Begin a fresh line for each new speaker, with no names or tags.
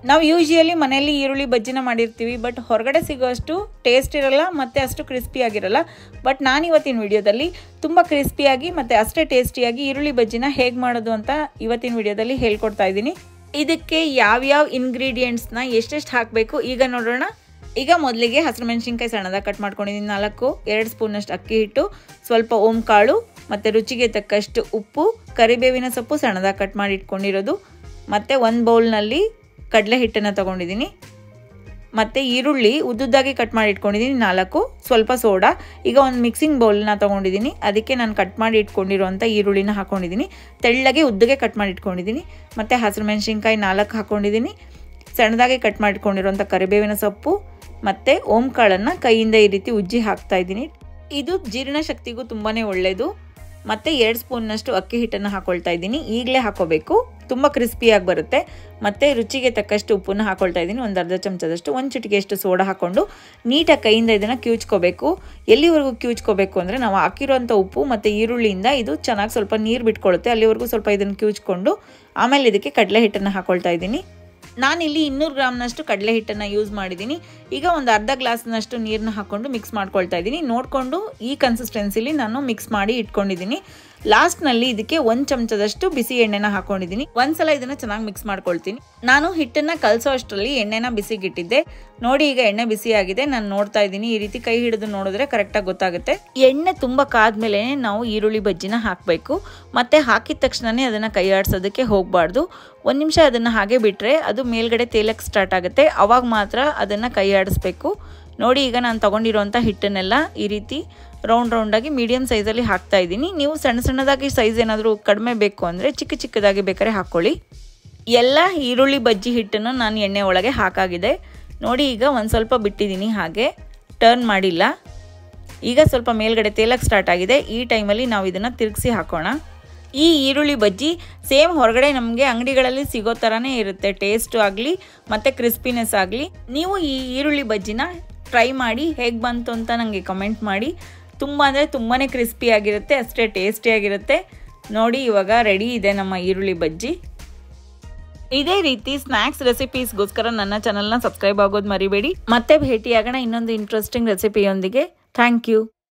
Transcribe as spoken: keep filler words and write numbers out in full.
ನಾವು ಯೂಶುವಲಿ ಮನೆಯಲ್ಲಿ ಈರುಳ್ಳಿ ಬಜ್ಜಿನ ಮಾಡಿರ್ತೀವಿ, ಬಟ್ ಹೊರಗಡೆ ಸಿಗೋಷ್ಟು ಟೇಸ್ಟ್ ಇರಲ್ಲ ಮತ್ತು ಅಷ್ಟು ಕ್ರಿಸ್ಪಿಯಾಗಿರಲ್ಲ. ಬಟ್ ನಾನು ಇವತ್ತಿನ ವಿಡಿಯೋದಲ್ಲಿ ತುಂಬ ಕ್ರಿಸ್ಪಿಯಾಗಿ ಮತ್ತು ಅಷ್ಟೇ ಟೇಸ್ಟಿಯಾಗಿ ಈರುಳ್ಳಿ ಬಜ್ಜಿನ ಹೇಗೆ ಮಾಡೋದು ಅಂತ ಇವತ್ತಿನ ವಿಡಿಯೋದಲ್ಲಿ ಹೇಳ್ಕೊಡ್ತಾ ಇದ್ದೀನಿ. ಇದಕ್ಕೆ ಯಾವ್ಯಾವ ಇಂಗ್ರೀಡಿಯೆಂಟ್ಸ್ನ ಎಷ್ಟೆಷ್ಟು ಹಾಕಬೇಕು ಈಗ ನೋಡೋಣ. ಈಗ ಮೊದಲಿಗೆ ಹಸಿರು ಮೆಣಸಿನ್ಕಾಯಿ ಸಣ್ಣದಾಗಿ ಕಟ್ ಮಾಡ್ಕೊಂಡಿದ್ದೀನಿ ನಾಲ್ಕು, ಎರಡು ಸ್ಪೂನಷ್ಟು ಅಕ್ಕಿ ಹಿಟ್ಟು, ಸ್ವಲ್ಪ ಓಂ ಕಾಳು ಮತ್ತು ರುಚಿಗೆ ತಕ್ಕಷ್ಟು ಉಪ್ಪು, ಕರಿಬೇವಿನ ಸೊಪ್ಪು ಸಣ್ಣದಾಗಿ ಕಟ್ ಮಾಡಿ ಇಟ್ಕೊಂಡಿರೋದು, ಮತ್ತು ಒಂದು ಬೌಲ್ನಲ್ಲಿ ಕಡಲೆ ಹಿಟ್ಟನ್ನು ತೊಗೊಂಡಿದ್ದೀನಿ, ಮತ್ತು ಈರುಳ್ಳಿ ಉದ್ದುದ್ದಾಗಿ ಕಟ್ ಮಾಡಿ ಇಟ್ಕೊಂಡಿದ್ದೀನಿ ನಾಲ್ಕು, ಸ್ವಲ್ಪ ಸೋಡಾ. ಈಗ ಒಂದು ಮಿಕ್ಸಿಂಗ್ ಬೌಲ್ನ ತೊಗೊಂಡಿದ್ದೀನಿ, ಅದಕ್ಕೆ ನಾನು ಕಟ್ ಮಾಡಿ ಇಟ್ಕೊಂಡಿರೋಂಥ ಈರುಳ್ಳಿನ ಹಾಕ್ಕೊಂಡಿದ್ದೀನಿ, ತೆಳ್ಳಗೆ ಉದ್ದಗೆ ಕಟ್ ಮಾಡಿ ಇಟ್ಕೊಂಡಿದ್ದೀನಿ, ಮತ್ತು ಹಸಿರು ಮೆಣಸಿನ್ಕಾಯಿ ನಾಲ್ಕು ಹಾಕ್ಕೊಂಡಿದ್ದೀನಿ, ಸಣ್ಣದಾಗಿ ಕಟ್ ಮಾಡಿ ಇಟ್ಕೊಂಡಿರೋಂಥ ಕರಿಬೇವಿನ ಸೊಪ್ಪು ಮತ್ತು ಓಂ ಕಾಳನ್ನು ಕೈಯಿಂದ ಈ ರೀತಿ ಉಜ್ಜಿ ಹಾಕ್ತಾ ಇದ್ದೀನಿ. ಇದು ಜೀರ್ಣಶಕ್ತಿಗೂ ತುಂಬಾ ಒಳ್ಳೆಯದು. ಮತ್ತು ಎರಡು ಸ್ಪೂನ್ನಷ್ಟು ಅಕ್ಕಿ ಹಿಟ್ಟನ್ನು ಹಾಕ್ಕೊಳ್ತಾ ಇದ್ದೀನಿ, ಈಗಲೇ ಹಾಕೋಬೇಕು, ತುಂಬ ಕ್ರಿಸ್ಪಿಯಾಗಿ ಬರುತ್ತೆ. ಮತ್ತು ರುಚಿಗೆ ತಕ್ಕಷ್ಟು ಉಪ್ಪನ್ನು ಹಾಕ್ಕೊಳ್ತಾ ಇದ್ದೀನಿ, ಒಂದು ಅರ್ಧ ಚಮಚದಷ್ಟು, ಒಂದು ಚಿಟಿಕೆಯಷ್ಟು ಸೋಡಾ ಹಾಕ್ಕೊಂಡು ನೀಟಾಗಿ ಕೈಯಿಂದ ಇದನ್ನು ಕ್ಯೂಚ್ಕೋಬೇಕು. ಎಲ್ಲಿವರೆಗೂ ಕ್ಯೂಚ್ಕೋಬೇಕು ಅಂದರೆ ನಾವು ಹಾಕಿರೋಂಥ ಉಪ್ಪು ಮತ್ತು ಈರುಳ್ಳಿಯಿಂದ ಇದು ಚೆನ್ನಾಗಿ ಸ್ವಲ್ಪ ನೀರು ಬಿಟ್ಕೊಳ್ಳುತ್ತೆ, ಅಲ್ಲಿವರೆಗೂ ಸ್ವಲ್ಪ ಇದನ್ನು ಕ್ಯೂಚ್ಕೊಂಡು ಆಮೇಲೆ ಇದಕ್ಕೆ ಕಡಲೆ ಹಿಟ್ಟನ್ನು ಹಾಕ್ಕೊಳ್ತಾ ಇದ್ದೀನಿ. ನಾನಿಲ್ಲಿ ಇನ್ನೂರು ಗ್ರಾಮ್ನಷ್ಟು ಕಡಲೆ ಹಿಟ್ಟನ್ನು ಯೂಸ್ ಮಾಡಿದ್ದೀನಿ. ಈಗ ಒಂದು ಅರ್ಧ ಗ್ಲಾಸ್ನಷ್ಟು ನೀರನ್ನ ಹಾಕ್ಕೊಂಡು ಮಿಕ್ಸ್ ಮಾಡ್ಕೊಳ್ತಾ ಇದ್ದೀನಿ. ನೋಡಿಕೊಂಡು ಈ ಕನ್ಸಿಸ್ಟೆನ್ಸಿಲಿ ನಾನು ಮಿಕ್ಸ್ ಮಾಡಿ ಇಟ್ಕೊಂಡಿದ್ದೀನಿ. ಲಾಸ್ಟ್ನಲ್ಲಿ ಇದಕ್ಕೆ ಒಂದು ಚಮಚದಷ್ಟು ಬಿಸಿ ಎಣ್ಣೆನ ಹಾಕ್ಕೊಂಡಿದ್ದೀನಿ. ಒಂದ್ಸಲ ಇದನ್ನು ಚೆನ್ನಾಗಿ ಮಿಕ್ಸ್ ಮಾಡ್ಕೊಳ್ತೀನಿ. ನಾನು ಹಿಟ್ಟನ್ನು ಕಲಸೋ ಅಷ್ಟರಲ್ಲಿ ಎಣ್ಣೆನ ಬಿಸಿಗಿಟ್ಟಿದ್ದೆ. ನೋಡಿ ಈಗ ಎಣ್ಣೆ ಬಿಸಿ ಆಗಿದೆ, ನಾನು ನೋಡ್ತಾ ಇದ್ದೀನಿ. ಈ ರೀತಿ ಕೈ ಹಿಡಿದು ನೋಡಿದ್ರೆ ಕರೆಕ್ಟಾಗಿ ಗೊತ್ತಾಗುತ್ತೆ. ಎಣ್ಣೆ ತುಂಬ ಕಾದ್ಮೇಲೆ ನಾವು ಈರುಳ್ಳಿ ಬಜ್ಜಿನ ಹಾಕಬೇಕು. ಮತ್ತು ಹಾಕಿದ ತಕ್ಷಣವೇ ಅದನ್ನು ಕೈ ಆಡಿಸೋದಕ್ಕೆ ಹೋಗಬಾರ್ದು. ಒಂದು ನಿಮಿಷ ಅದನ್ನು ಹಾಗೆ ಬಿಟ್ಟರೆ ಅದು ಮೇಲ್ಗಡೆ ತೇಲಕ್ಕೆ ಸ್ಟಾರ್ಟ್ ಆಗುತ್ತೆ, ಅವಾಗ ಮಾತ್ರ ಅದನ್ನು ಕೈ ಆಡಿಸ್ಬೇಕು. ನೋಡಿ ಈಗ ನಾನು ತೊಗೊಂಡಿರೋಂಥ ಹಿಟ್ಟನ್ನೆಲ್ಲ ಈ ರೀತಿ ರೌಂಡ್ ರೌಂಡಾಗಿ ಮೀಡಿಯಮ್ ಸೈಜಲ್ಲಿ ಹಾಕ್ತಾ ಇದ್ದೀನಿ. ನೀವು ಸಣ್ಣ ಸಣ್ಣದಾಗಿ ಸೈಜ್ ಏನಾದರೂ ಕಡಿಮೆ ಬೇಕು ಅಂದರೆ ಚಿಕ್ಕ ಚಿಕ್ಕದಾಗಿ ಬೇಕಾದ್ರೆ ಹಾಕ್ಕೊಳ್ಳಿ. ಎಲ್ಲ ಈರುಳ್ಳಿ ಬಜ್ಜಿ ಹಿಟ್ಟನ್ನು ನಾನು ಎಣ್ಣೆ ಒಳಗೆ ಹಾಕಾಗಿದೆ. ನೋಡಿ ಈಗ ಒಂದು ಸ್ವಲ್ಪ ಬಿಟ್ಟಿದ್ದೀನಿ, ಹಾಗೆ ಟರ್ನ್ ಮಾಡಿಲ್ಲ. ಈಗ ಸ್ವಲ್ಪ ಮೇಲ್ಗಡೆ ತೇಲಕ್ಕೆ ಸ್ಟಾರ್ಟ್ ಆಗಿದೆ. ಈ ಟೈಮಲ್ಲಿ ನಾವು ಇದನ್ನು ತಿರುಗಿಸಿ ಹಾಕೋಣ. ಈ ಈರುಳ್ಳಿ ಬಜ್ಜಿ ಸೇಮ್ ಹೊರಗಡೆ ನಮಗೆ ಅಂಗಡಿಗಳಲ್ಲಿ ಸಿಗೋ ಥರನೇ ಇರುತ್ತೆ, ಟೇಸ್ಟು ಆಗಲಿ ಮತ್ತು ಕ್ರಿಸ್ಪಿನೆಸ್ ಆಗಲಿ. ನೀವು ಈ ಈರುಳ್ಳಿ ಬಜ್ಜಿನ ಟ್ರೈ ಮಾಡಿ ಹೇಗೆ ಬಂತು ಅಂತ ನನಗೆ ಕಮೆಂಟ್ ಮಾಡಿ. ತುಂಬ ಅಂದರೆ ತುಂಬಾ ಕ್ರಿಸ್ಪಿಯಾಗಿರುತ್ತೆ, ಅಷ್ಟೇ ಟೇಸ್ಟಿಯಾಗಿರುತ್ತೆ. ನೋಡಿ ಇವಾಗ ರೆಡಿ ಇದೆ ನಮ್ಮ ಈರುಳ್ಳಿ ಬಜ್ಜಿ. ಇದೇ ರೀತಿ ಸ್ನ್ಯಾಕ್ಸ್ ರೆಸಿಪೀಸ್ಗೋಸ್ಕರ ನನ್ನ ಚಾನಲ್ನ ಸಬ್ಸ್ಕ್ರೈಬ್ ಆಗೋದು ಮರಿಬೇಡಿ. ಮತ್ತೆ ಭೇಟಿಯಾಗೋಣ ಇನ್ನೊಂದು ಇಂಟ್ರೆಸ್ಟಿಂಗ್ ರೆಸಿಪಿಯೊಂದಿಗೆ. Thank you.